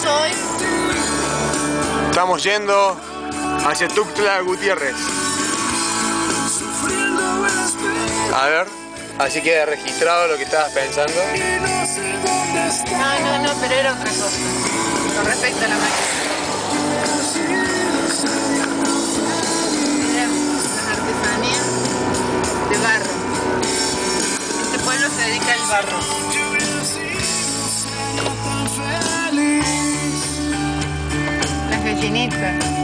hoy? Estamos yendo hacia Tuxtla Gutiérrez. A ver, así queda registrado lo que estabas pensando. No, pero era otra cosa. Con respecto a la máquina. Las artesanías de barro. Este pueblo se dedica al barro. Las gallinitas.